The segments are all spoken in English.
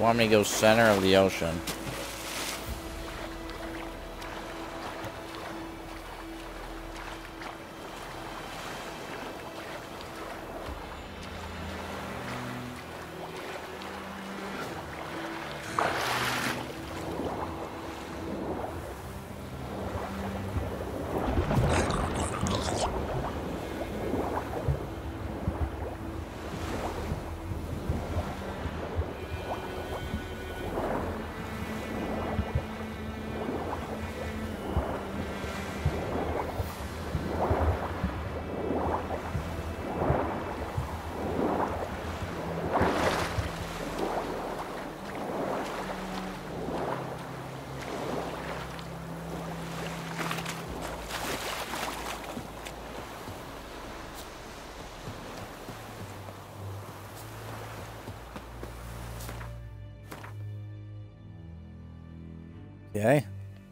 want me to go center of the ocean? Okay.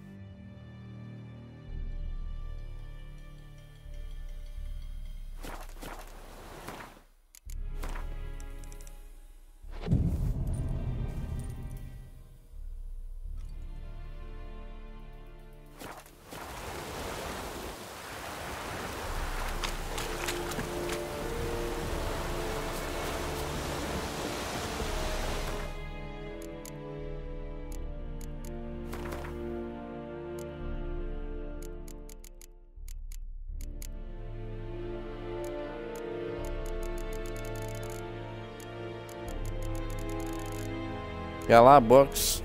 Got a lot of books.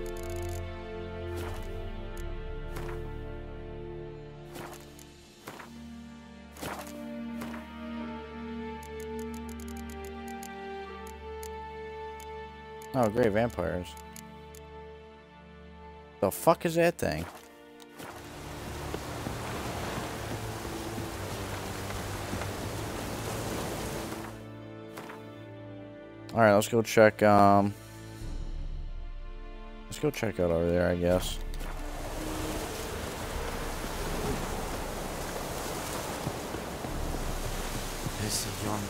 Oh, great, vampires. The fuck is that thing? Alright, let's go check, let's go check out over there, I guess. There's a yonder.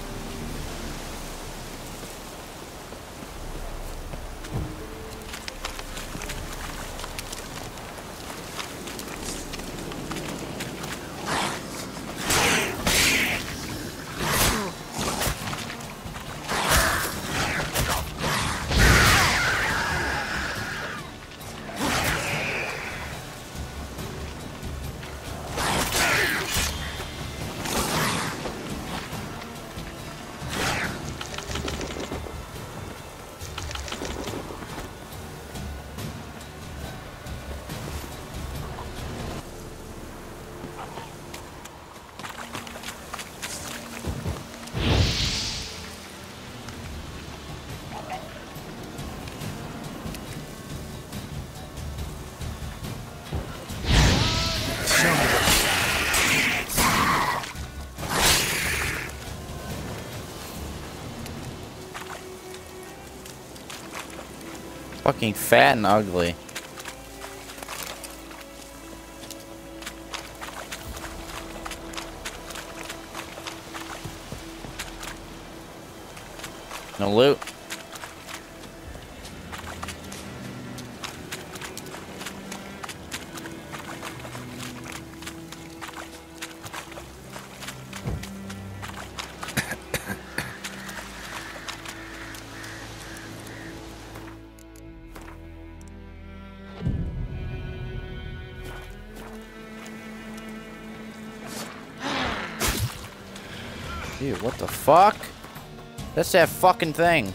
Fucking fat and ugly. No loot. Dude, what the fuck? That's that fucking thing.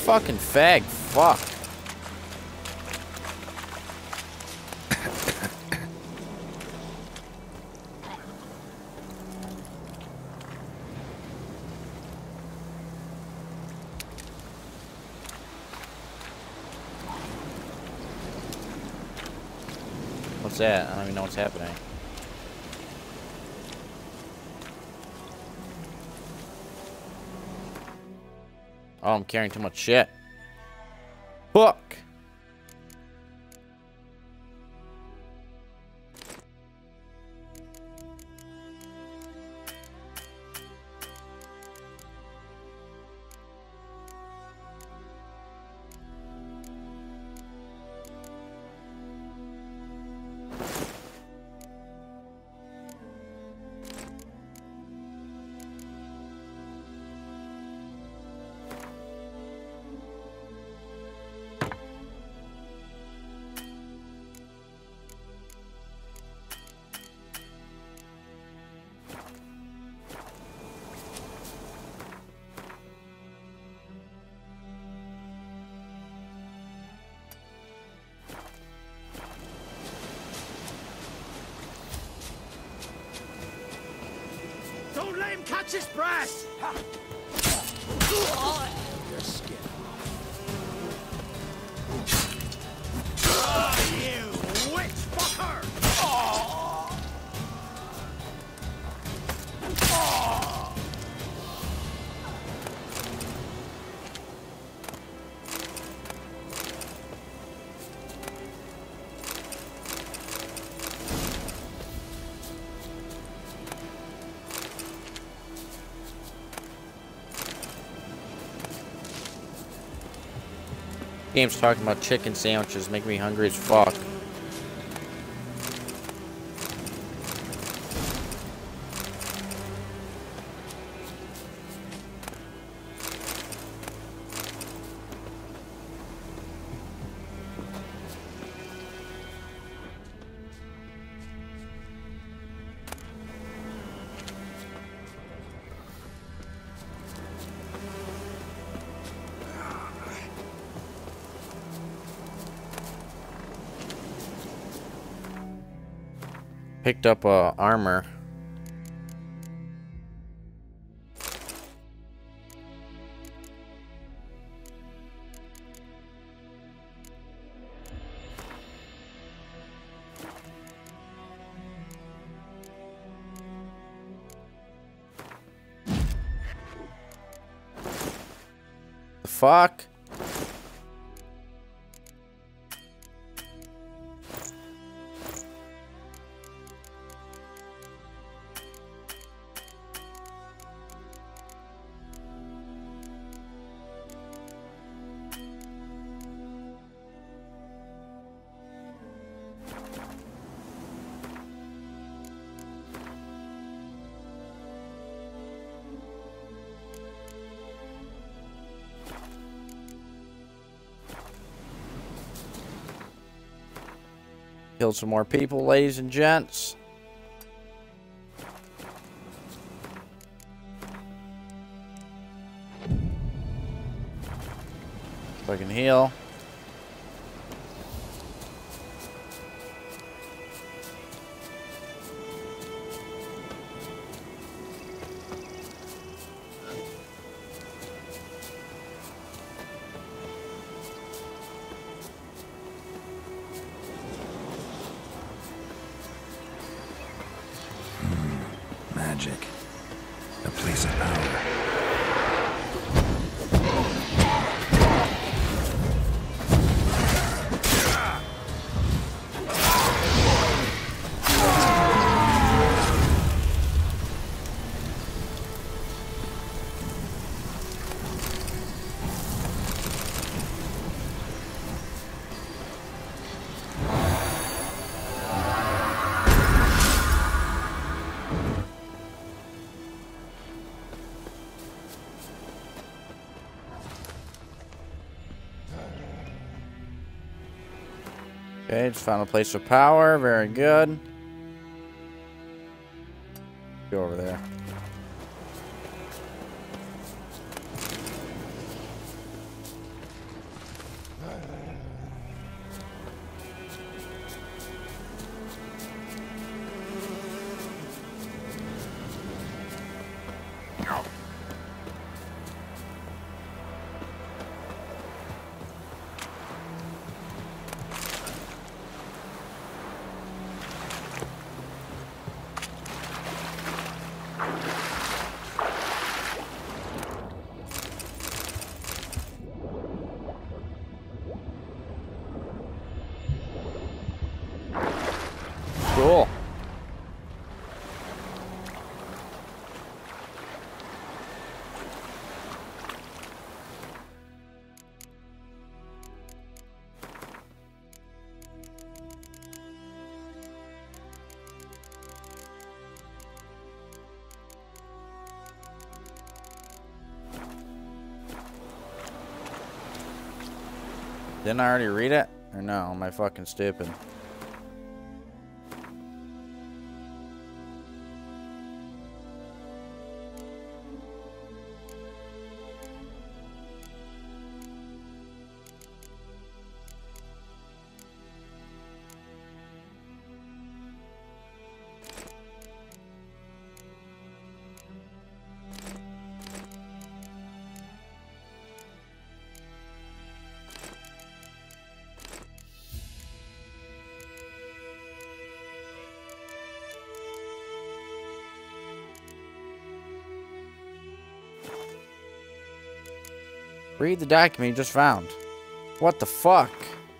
fucking fag. Fuck. What's that? I don't even know what's happening. Oh, I'm carrying too much shit. Fuck. Don't let him catch his breath! Your skin. You witch fucker! Game's talking about chicken sandwiches, make me hungry as fuck. Picked up armor. The fuck? Killed some more people, ladies and gents. So I can heal. Magic. A place of power. Okay, just found a place of power. Very good. Go over there. Didn't I already read it? Or no? Am I fucking stupid? Read the document you just found. What the fuck?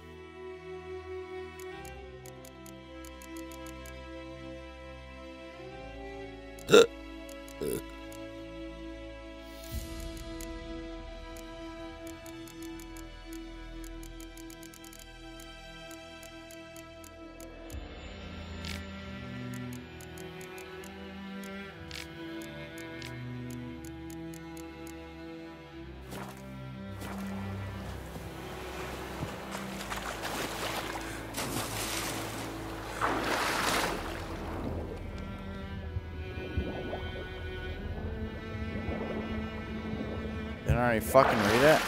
Didn't I already fucking read it?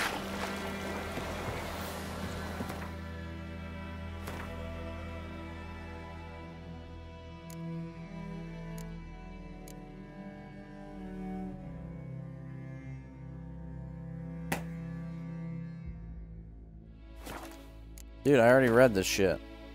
Dude, I already read this shit.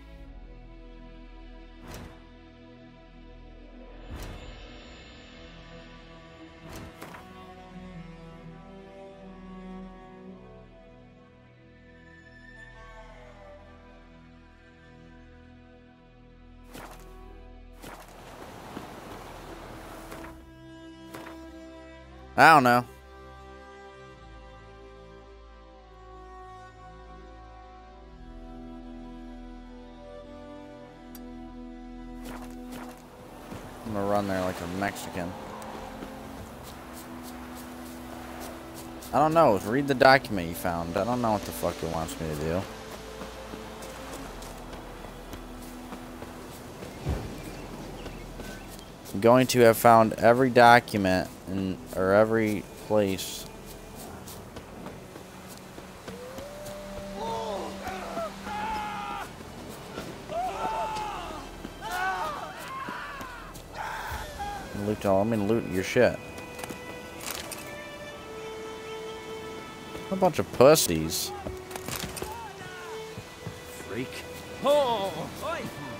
I don't know. I'm gonna run there like a Mexican. I don't know. Read the document you found. I don't know what the fuck it wants me to do. I'm going to have found every document or every place. Let me loot your shit. A bunch of pussies. Freak. Oh,